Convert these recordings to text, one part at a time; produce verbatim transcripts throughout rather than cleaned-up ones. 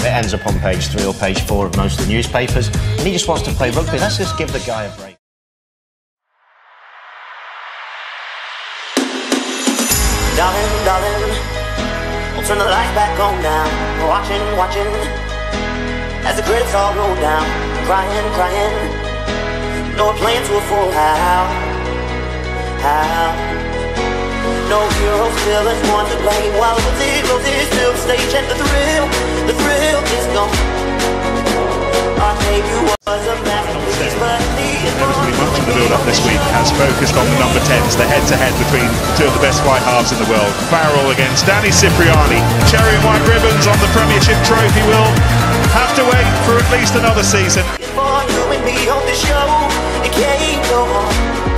It ends up on page three or page four of most of the newspapers, and he just wants to play rugby. Let's just give the guy a break. Darling, darling, I'll turn the lights back on now. Watching, watching, as the credits all roll down. Crying, crying, no playing to a full house. How? No heroes, villains, one to blame. While Rosie, Rosie still stage, and the thrill, the thrill is gone. Our debut was a masterpiece, but Inevitably, much of the build-up this week has focused on the number tens, the head-to-head between two of the best fly halves in the world. Farrell against Danny Cipriani. Cherry and white ribbons on the Premiership trophy will have to wait for at least another season. for you and me on the show, it can't go on.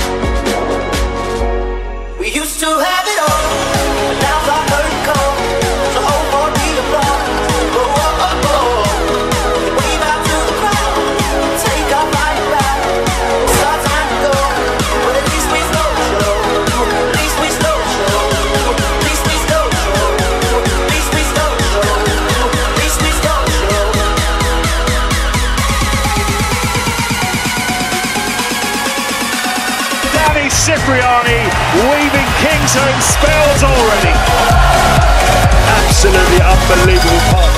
We used to have it all, but now our curtain call. So hold for the applause. Oh, oh, oh, oh. Wave out to the crowd, take our fight back. It's our time to go, but at least we stole the show. At least we stole the show. At least we stole the show. At least we stole the show. At least we stole the show. Danny Cipriani weaving Kingsholm spells already. Absolutely unbelievable pop.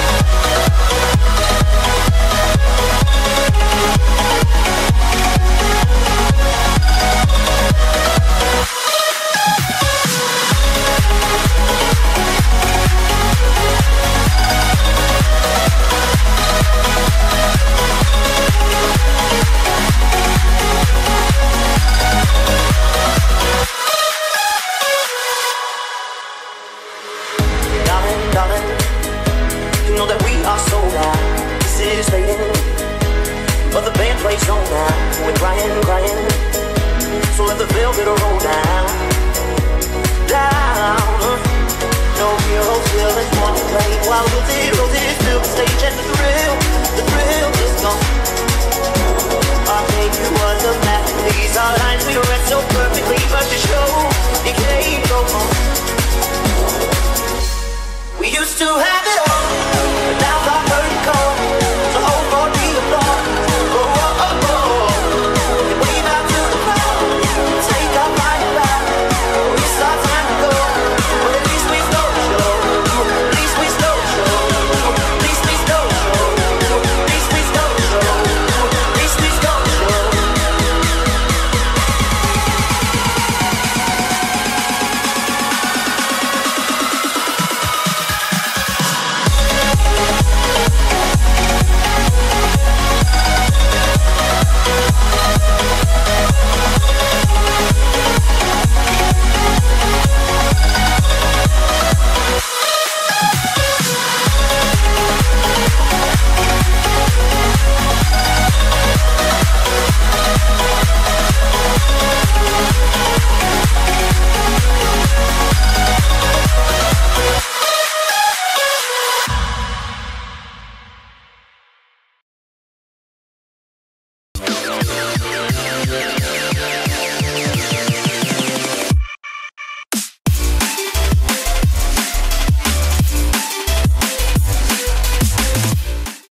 You know that we are sold out. This is fading, but the band plays on now. We're crying, crying, so let the velvet roll down, down. No heroes, villains, one to play while the zero